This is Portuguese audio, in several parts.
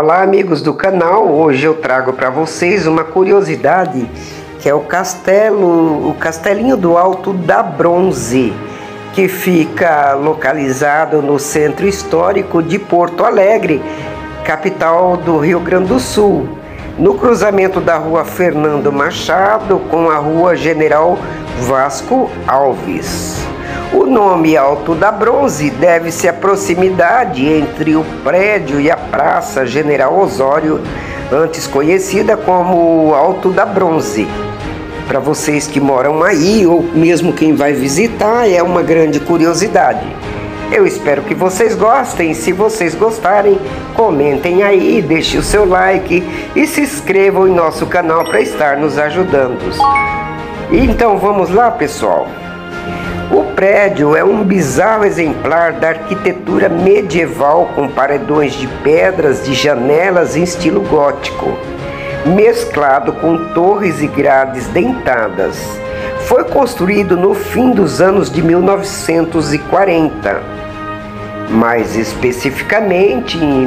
Olá amigos do canal, hoje eu trago para vocês uma curiosidade que é o Castelinho do Alto da Bronze, que fica localizado no centro histórico de Porto Alegre, capital do Rio Grande do Sul, no cruzamento da rua Fernando Machado com a rua General Vasco Alves. O nome Alto da Bronze deve-se à proximidade entre o prédio e a Praça General Osório, antes conhecida como Alto da Bronze. Para vocês que moram aí, ou mesmo quem vai visitar, é uma grande curiosidade. Eu espero que vocês gostem. Se vocês gostarem, comentem aí, deixem o seu like e se inscrevam em nosso canal para estar nos ajudando. Então vamos lá, pessoal. O prédio é um bizarro exemplar da arquitetura medieval com paredões de pedras de janelas em estilo gótico, mesclado com torres e grades dentadas. Foi construído no fim dos anos de 1940, mais especificamente em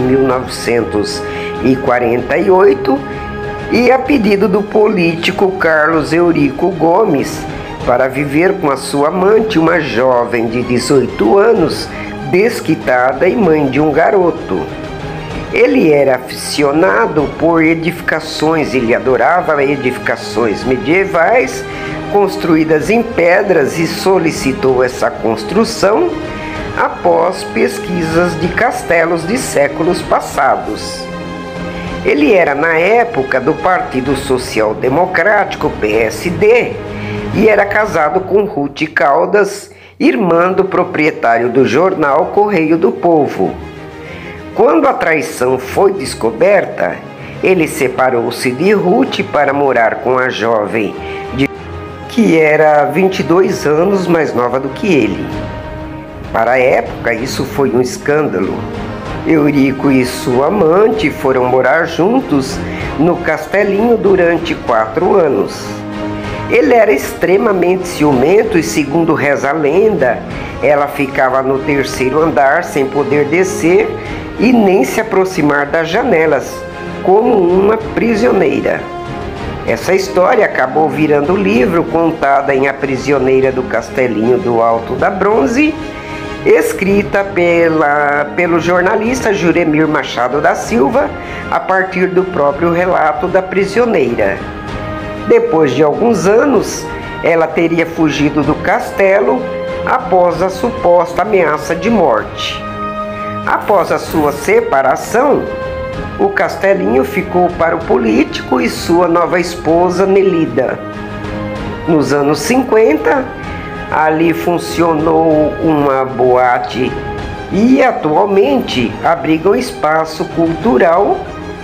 1948, e a pedido do político Carlos Eurico Gomes, para viver com a sua amante, uma jovem de 18 anos, desquitada e mãe de um garoto. Ele era aficionado por edificações, ele adorava edificações medievais construídas em pedras e solicitou essa construção após pesquisas de castelos de séculos passados. Ele era, na época, do Partido Social Democrático, PSD, e era casado com Ruth Caldas, irmã do proprietário do jornal Correio do Povo. Quando a traição foi descoberta, ele separou-se de Ruth para morar com a jovem, que era 22 anos mais nova do que ele. Para a época, isso foi um escândalo. Eurico e sua amante foram morar juntos no castelinho durante 4 anos. Ele era extremamente ciumento e, segundo reza a lenda, ela ficava no 3º andar sem poder descer e nem se aproximar das janelas, como uma prisioneira. Essa história acabou virando livro, contada em A Prisioneira do Castelinho do Alto da Bronze, escrita pelo jornalista Juremir Machado da Silva, a partir do próprio relato da prisioneira. Depois de alguns anos, ela teria fugido do castelo após a suposta ameaça de morte. Após a sua separação, o castelinho ficou para o político e sua nova esposa, Nelida. Nos anos 50, ali funcionou uma boate e atualmente abriga um espaço cultural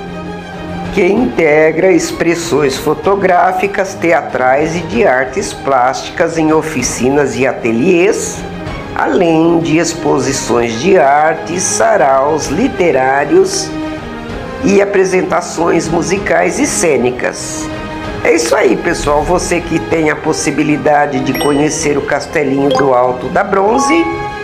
que integra expressões fotográficas, teatrais e de artes plásticas em oficinas e ateliês, além de exposições de artes, saraus literários e apresentações musicais e cênicas. É isso aí, pessoal. Você que tem a possibilidade de conhecer o Castelinho do Alto da Bronze,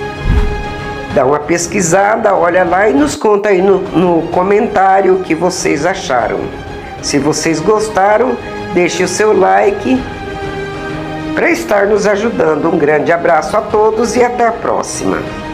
dá uma pesquisada, olha lá e nos conta aí no comentário o que vocês acharam. Se vocês gostaram, deixe o seu like para estar nos ajudando. Um grande abraço a todos e até a próxima.